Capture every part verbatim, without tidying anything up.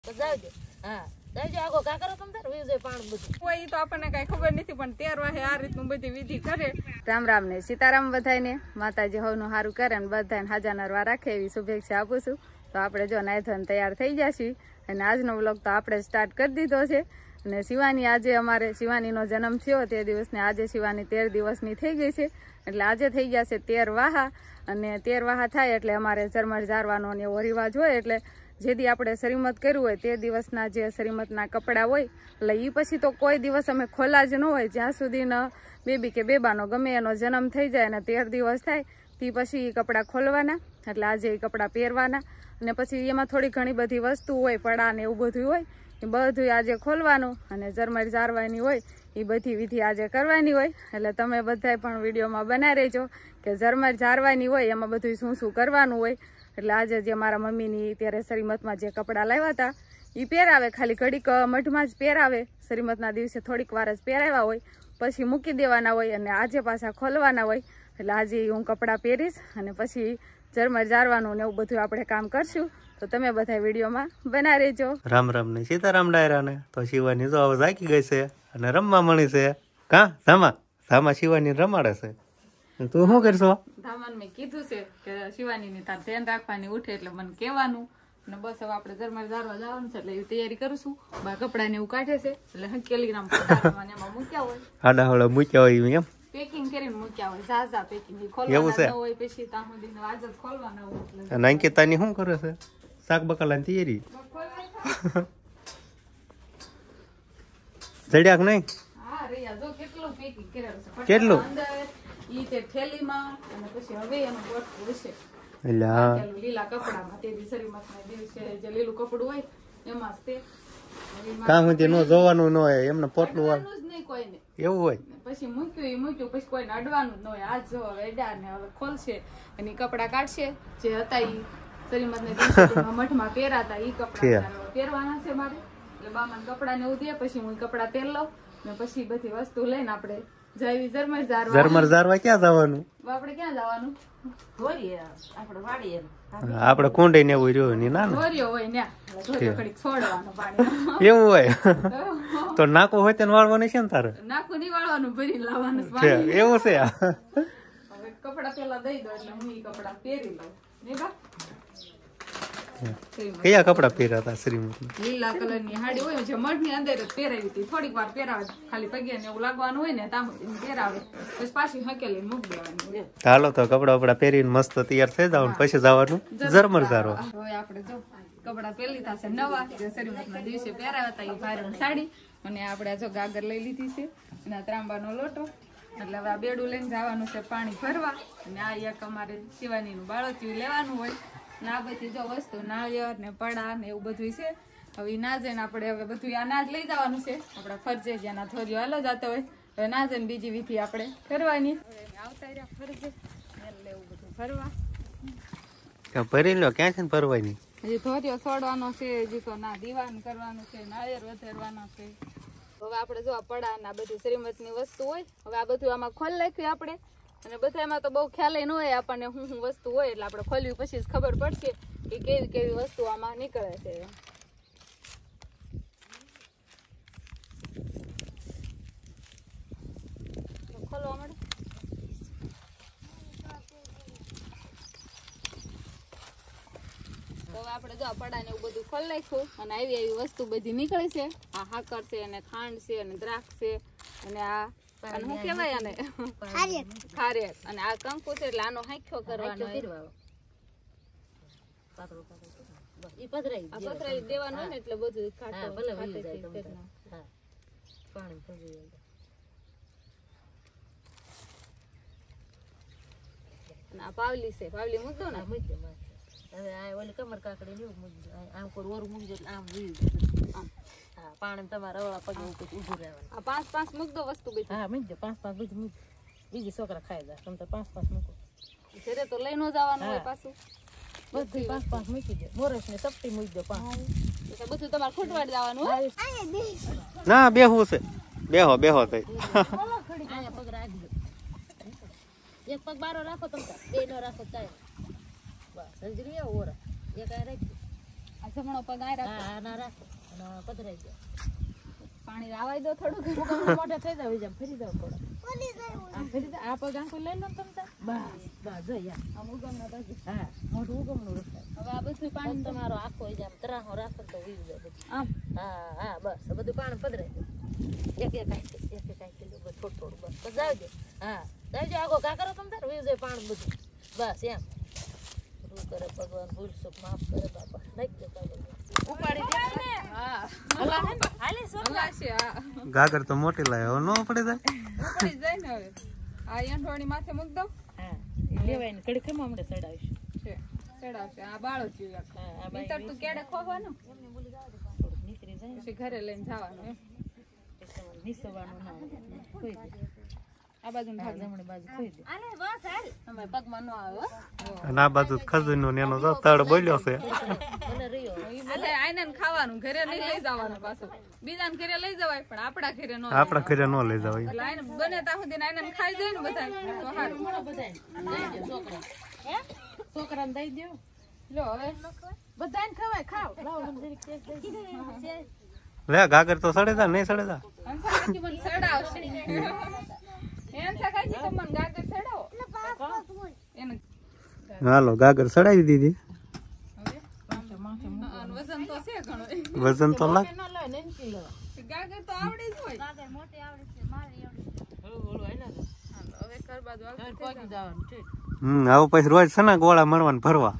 તો જાવજો. હા જાવજો આગો કા કરો તમ તાર વીજે પાણ બધું કોઈ તો આપણને કઈ ખબર નથી પણ તેર વાહે આ રીતનું બધી વિધિ કરે. રામ રામ ને સીતારામ બધાને માતાજી હવનું સારું કરે ને બધાને હાજા નરવા રાખે એવી શુભેચ્છા આપું છું. તો આપણે જો નાઈ ધોઈને તૈયાર થઈ જશું અને આજનો વ્લોગ તો આપણે સ્ટાર્ટ કરી દીધો છે. અને શિવાની આજે અમારે શિવાનીનો જન્મ થયો તે દિવસને આજે શિવાની તેર દિવસની થઈ ગઈ છે. એટલે આજે થઈ ગયા છે તેર વાહા અને તેર વાહા થાય એટલે અમારે ઝરમર ઝારવાનો ને એવો રિવાજ હોય. એટલે જેથી આપણે શ્રીમત કર્યું હોય તે દિવસના જે શ્રીમતના કપડાં હોય એટલે એ પછી તો કોઈ દિવસ અમે ખોલા જ ન હોય જ્યાં સુધી ન બેબી કે બેબાનો ગમે એનો જન્મ થઈ જાય અને તેર દિવસ થાય તે પછી એ કપડાં ખોલવાના. એટલે આજે એ કપડાં પહેરવાના અને પછી એમાં થોડી ઘણી બધી વસ્તુ હોય પડા ને એવું બધું હોય એ બધું આજે ખોલવાનું અને ઝરમર ઝારવાની હોય એ બધી વિધિ આજે કરવાની હોય. એટલે તમે બધાય પણ વિડીયોમાં બનાવી રહેજો કે ઝરમર ઝારવાની હોય એમાં બધું શું શું કરવાનું હોય. એટલે આજે જે મારા મમ્મીની ત્યારે શ્રીમતમાં જે કપડાં લાવ્યા હતા એ પહેરાવે, ખાલી ઘડીક મઢમાં જ પહેરાવે. શ્રીમતના દિવસે થોડીક વાર જ પહેરાવ્યા હોય પછી મૂકી દેવાના હોય અને આજે પાછા ખોલવાના હોય. એટલે આજે હું કપડાં પહેરીશ અને પછી ઝરમર ઝારવાનું ને એવું બધું આપણે કામ કરશું. તો તમે બધા વિડીયોમાં બના રહેજો. રામ રામ ને સીતારામ ડાયરા ને તો શિવાની જો હવે જાગી ગઈ છે અને રમવા મળી છે. કા ધામા ધામા શિવાની રમાડે છે. તું શું કરશો? ધામાને મેં કીધું છે કે શિવાનીની તાર ધ્યાન રાખવાની ઉઠે એટલે મને કહેવાનું અને બસ હવે આપણે ઝરમર ઝારવા જવાનું છે એટલે એવી તૈયારી કરું છું. બા કપડા ને એવું કાઢે છે એટલે હકેલી નામ એમાં મૂક્યા હોય આડા હળા મૂક્યા હોય એમ પેકિંગ કરીને મૂક્યા હોય ઝાઝા પેકિંગ ખોલવાના ન હોય પછી ત્યાં સુધી આજ જ ખોલવાના હોય. અને અંકિતાની શું કરે છે? શાક બકાલાની તૈયારી જડ્યાક નહીં? હા રિયા જો કેટલું પેકિંગ કરેલું છે. કેટલું? ઈ તે થેલીમાં અને પછી હવે એનું બોટલું હશે એટલે લીલા કપડામાં તે દી શ્રીમતના દિવસે જે લીલું કપડું હોય એમાં જ તે કામ સુધી નો જોવાનું ન હોય એમને પોટલું હોય જ નહીં કોઈને એવું હોય. પછી મૂક્યું એ મૂક્યું પછી કોઈને અડવાનું જ ન હોય. આજ જો હવે અડ્યા ને હવે ખોલશે અને ઈ કપડા કાઢશે જે હતા ઈ શ્રીમતને દિવસે મઠમાં પહેરાતા ઈ કપડા પહેરવાના છે મારે. એટલે બામાને કપડા ને એવું દે પછી હું કપડા પહેર લઉં ને પછી બધી વસ્તુ લઈને આપણે જઈવી ઝરમર ઝારવા. ઝરમર ઝારવા ક્યાં જવાનું? આપણે ક્યાં જવાનું? આપણે વાડીએ આપણે કુંડે ને એવું રહ્યું ની ના ધોર્યો હોય ન્યા ધોર્યો ઘડીક છોડવાનું પાણી એવું હોય તો નાકું હોય તેને વાળવાનું છે ને તારે? નાકું નહીં વાળવાનું ભરીને લાવવાનું પાણી એવું છે. હવે કપડા પેલા દઈ દો એટલે હું ઈ કપડા પહેરી લઉં. નહીં બા કયા કપડા પહેર્યા હતા શ્રીમત? લીલા કલર ની હાડી હોય જે મઢ ની અંદર જ પહેરાવી હતી. થોડીક વાર પહેરાવે ખાલી પગે ને એવું લાગવાનું હોય ને તામ પહેરાવે પછી પાછી હકેલી મૂકી દેવાની. હાલો તો કપડા વપડા પહેરીને મસ્ત તૈયાર થઈ જવાનું પછી જવાનું ઝરમર ઝારવા. હવે આપણે જો કપડા પહેરી લીધા છે નવા જે શ્રીમતના દિવસે પહેરાવ્યા હતા એ ભારે સાડી અને આપણે જો ગાગર લઈ લીધી છે અને આ ત્રાંબાનો લોટો. એટલે હવે આ બેડું લઈને જવાનું છે પાણી ભરવા અને આ એક અમારે શિવાની નું બાળોતિયું લેવાનું હોય ને આ બધી જો વસ્તુ નાળિયેર ને પડા ને એવું બધું છે. હવે ના જઈને આપણે હવે બધું આ નાજ લઈ જવાનું છે આપણા ફરજે જ્યાં થોડીઓ હાલો જતો હોય હવે ના જઈને બીજી વિધિ આપણે કરવાની. આવતા રહ્યા ફરજે એટલે એવું બધું ભરવા ભરી લો ક્યાં છે ને ભરવાની? હજી ધોરિયો છોડવાનો છે, હજી તો ના દીવાન કરવાનું છે, નાળિયેર વધારવાનો છે. હવે આપણે જો આ પડા ના બધી શ્રીમતની વસ્તુ હોય હવે આ બધું આમાં ખોલ નાખ્યું આપણે અને બધામાં તો બહુ ખ્યાલ ન હોય આપણને શું શું વસ્તુ હોય એટલે આપણે ખોલ્યું પછી જ ખબર પડશે કે કેવી કેવી વસ્તુ આમાં નીકળે છે. ખોલવા મળે તો આપણે જો પડા ને એવું બધું ખોલી નાખ્યું અને આવી આવી વસ્તુ બધી નીકળે છે. આ હાકર છે અને ખાંડ છે અને દ્રાક્ષ છે અને આ અને શું કહેવાય આને ખારેક અને આ કંકુ છે એટલે આનો હાંખ્યો કરવાનો પધરાવી દેવાનો હોય ને એટલે બધું આ પાવલી છે પાવલી મૂકદો ને હવે આ ઓલી કમર કાકડી ને મૂકી આમ કોઈ ઓરું મૂકી એટલે આમ વીજ હા પાણી તમારે અવળા પગે ઉપર ઊભું રહેવાનું. આ પાંચ પાંચ મૂક દો વસ્તુ બધી. હા મૂકી દો પાંચ પાંચ બીજી મૂક બીજી છોકરા ખાઈ જાય તમે તો પાંચ પાંચ મૂકો ઘરે તો લઈને જવાનું હોય પાછું બધું પાંચ પાંચ મૂકી દો. મોરસ ને ચપટી મૂકી દો પાંચ એટલે બધું તમારે ખૂટવાડ જવાનું હોય. ના બેહવું છે બેહો બેહો થઈ અહીંયા પગ રાખી દો. એક પગ બારો રાખો તમે બે નો રાખો ચાય બસ હજરી આવો ઓરા એક આ રાખી આ જમણો પગ આ રાખો. હા ના રાખો અને પધરાઈ જાય. પાણી રાવાઈ દો થોડું. મોટા થઈ જાવ જામ ફરી જાવ થોડા. આ ફરી આ પગ આંખો લઈ લો તમે તાર. બસ બસ જો યાર. આમ ઉગમના બાજુ. હા મોઢું ઉગમનું રખાય. હવે આ બધું પાણી તમારો આખો જામ તરાહો રાખો તો વીજ જાય બધું. આમ હા હા બસ આ બધું પાણી પધરાઈ દે. એક એક આંખી એક એક આંખી લો બસ થોડું થોડું બસ બસ જાવજો. હા જાવજો આગો કા કરો તમે તાર વીજ જાય પાણી બધું. બસ એમ ભૂલ કરે ભગવાન ભૂલ સુખ માફ કરે બાપા. નાખ દે કાગળ ઉપાડી દે. હા હલા હે હાલે સો હલાશે. હા ગાગર તો મોટી લાય હવે નો પડે જાય. ઉપડી જાય ને હવે. આ યંઠોણી માથે મૂક દઉં. હા એ લેવાય ને કડી કેમ હમણે સડાવીશું. છે ચડાવશે. આ બાળો જીવ એક. હા આ બાઈ નીતર તું કેડે ખોવાનું થોડુંક નીકળી જાય પછી ઘરે લઈને જવાનું એમ. ને તમારે નીસવાનું ના હોય. ખોઈ દે. આ બાજુ હા જમણી બાજુ ખોઈ દે. આલે બસ હાલ તમારે પગમાં ન આવે હો. અને આ બાજુ ખજૂરનો ને એનો જો તળ બોલ્યો છે. ભલે રહ્યો એટલે આઈને ને ખાવાનું ઘરે નહીં લઈ જવાનું પાછું. બીજાને ઘરે લઈ જવાય પણ આપણા ઘરે ન. આપણા ઘરે ન લઈ જવાય. એટલે આઈને બને ત્યાં સુધી આઈને ને ખાઈ જાય ને બધા તો સારું. ઘણો બધાય દઈ દો છોકરા. હે છોકરાને દઈ દો. લો હવે બધાને ખવાય ખાવ. લાવો મને જરીક ટેસ્ટ દઈ દે. લે ગાગર તો સડે જા નહીં સડે જા. હંસા કાકી મને સડાવશે. હંસા કાકી તો મને ગાગર સડાવો. એને હાલો ગાગર સડાવી દીધી. માથે માથે આનું વજન તો છે ઘણો. વજન તો લાગ. ન લે ને કી લેવા. ગાગર તો આવડે જ હોય. ગાગર મોટી આવડે છે મારી આવડે છે. હળુ હળુ હાલ્યા જા. હાલો, હવે ઘર બાજુ ઘર આવશે. પહોંચી જવાનું છે. હમ આવું પછી રોજ છે ને ગોળા મળવાનું ફરવા.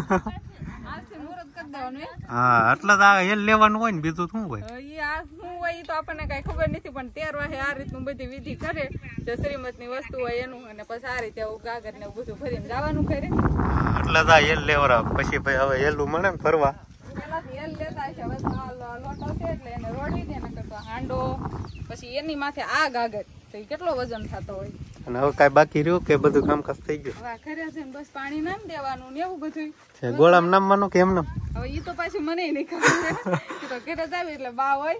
આજથી મુહૂર્ત કરી દેવાનું હે. હા એટલે જ આ હેલ લેવાનું હોય ને બીજું શું હોય. હવે ઈ આ શું હોય ઈ તો આપણને કઈ ખબર નથી પણ તેર વાહે આ રીતનું બધી વિધિ કરે જે શ્રીમતની વસ્તુ હોય એનું અને પછી આ રીતે આવું ગાગર ને એવું બધું ભરીને જવાનું કરે. હા, એટલે જ આ હેલ લેવરા પછી ભાઈ હવે હેલું મળે ને ફરવા. પેલાથી હેલ લેતા હશે હવે તો આ લો- લોટો છે એટલે એને રોડવી દે ને કરતો હાંડો પછી એની માથે આ ગાગર તો ઈ કેટલો વજન થતો હોય. અને હવે કાંઈ બાકી રહ્યું કે બધું કામકાજ થઈ ગયું હવે આ ઘરે જઈને બસ પાણી નામ દેવાનું ને એવું બધું. છે ગોળામાં નામવાનું કે એમને હવે ઈ તો પાછું મને નહીં ખબર. ઈ તો ઘરે જ આવી એટલે બા હોય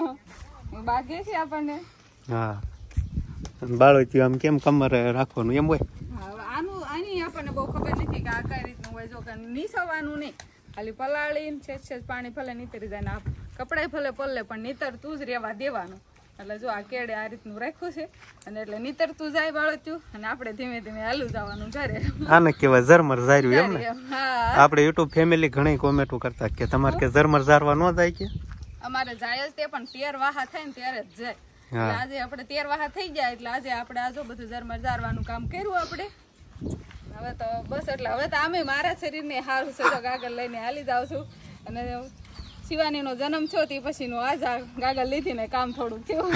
બા કે છે આપણને. હા બાળો આમ કેમ કમરે રાખવાનું એમ હોય. હા, હવે આનું આની આપણને બહુ ખબર નથી કે આ કઈ રીતનું હોય. જો કે નીસવાનું નહીં ખાલી પલાળીને છેજ છેજ પાણી ભલે નીતરી જાય ને આ કપડાય ભલે પલ્લે પણ નીતરતું જ રહેવા દેવાનું. એટલે જો આ કેડે આ રીતનું રાખ્યું છે અને એટલે નીતરતું જાય બાળચ્યું અને આપણે ધીમે ધીમે હાલું જવાનું ઘરે. આને કહેવાય ઝરમર ઝાર્યું એમ ને. હા આપણે યુટ્યુબ ફેમિલી ઘણી કોમેન્ટો કરતા કે તમારે કે ઝરમર ઝારવા ન જાય કે. અમારે જાય જ તે પણ તેર વાહા થાય ને ત્યારે જ જાય. એટલે આજે આપણે તેર વાહા થઈ જાય એટલે આજે આપણે આજો બધું ઝરમર ઝારવાનું કામ કર્યું આપણે. હવે તો બસ એટલે હવે તો આમે મારા શરીરને સારું છે તો ગાગર લઈને હાલી જાઉં છું. અને શિવાનીનો જન્મ થયો તે પછીનું આજ આ ગાગર લીધી ને કામ થોડુંક થયું.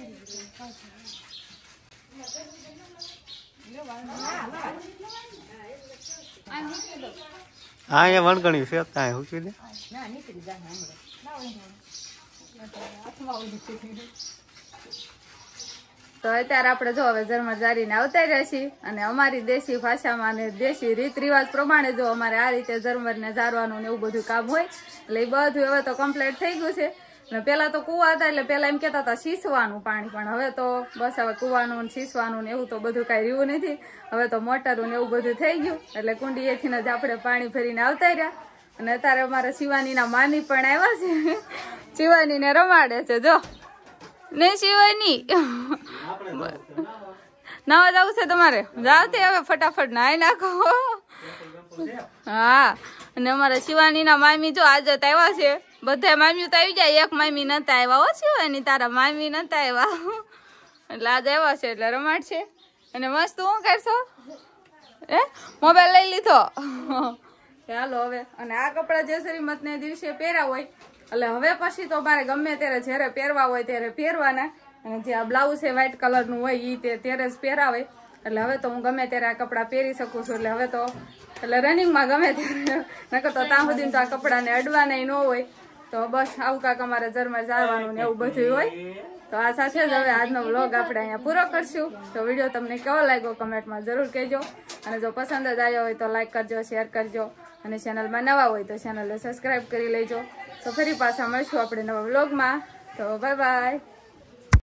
હા અહીંયા વણગણ્યું છે ત્યાં મૂકી દે. ના નીકળી જાય હમણાં. તો અત્યારે આપણે જો હવે ઝરમર ઝારીને આવતા રહ્યા છીએ અને અમારી દેશી ભાષામાં અને દેશી રીત રિવાજ પ્રમાણે જો અમારે આ રીતે ઝરમરને ઝારવાનું ને એવું બધું કામ હોય એટલે એ બધું હવે તો કમ્પ્લીટ થઈ ગયું છે. અને પેલા તો કુવા હતા એટલે પેલા એમ કેતા હતા શીસવાનું પાણી પણ હવે તો બસ હવે કુવાનું ને શીસવાનું ને એવું તો બધું કઈ રહ્યું નથી. હવે તો મોટરું ને એવું બધું થઈ ગયું એટલે કુંડીએથી જ આપણે પાણી ભરીને આવતા રહ્યા. અને અત્યારે અમારા શિવાનીના મામી પણ આવ્યા છે. શિવાનીને રમાડે છે જો ને શિવાની નવા જવું છે તમારે જાવ તે હવે ફટાફટ નાઈ નાખો. હા અને અમારા શિવાનીના મામી જો આજે આવ્યા છે. બધા મામીઓ તો આવી જાય એક મામી નતા આવ્યા હો શિવાની તારા મામી નતા આવ્યા એટલે આજે આવ્યા છે એટલે રમાડ છે. અને મસ્ત શું કરશો એ મોબાઈલ લઈ લીધો. ચાલો હવે અને આ કપડા જે શ્રીમત ને દિવસે પહેર્યા હોય એટલે હવે પછી તો મારે ગમે ત્યારે જયારે પહેરવા હોય ત્યારે પહેરવાના. અને જે આ બ્લાઉઝ છે વ્હાઈટ કલર નું હોય ઈ તે ત્યારે જ પહેરાવે એટલે હવે તો હું ગમે ત્યારે આ કપડા પહેરી શકું છું. એટલે હવે તો એટલે રનિંગમાં ગમે ત્યારે નકર તો ત્યાં સુધી તો આ કપડાને અડવાના ન હોય. તો બસ આવું કાંક અમારે ઝરમર ઝારવાનું ને એવું બધું હોય. તો આ સાથે જ હવે આજનો વ્લોગ આપણે અહીંયા પૂરો કરશું. તો વિડીયો તમને કેવો લાગ્યો કમેન્ટમાં જરૂર કહેજો. અને જો પસંદ જ આવ્યો હોય તો લાઈક કરજો, શેર કરજો અને ચેનલમાં નવા હોય તો ચેનલને સબસ્ક્રાઈબ કરી લેજો. તો ફરી પાછા મળશું આપણે નવા વ્લોગમાં. તો બાય બાય.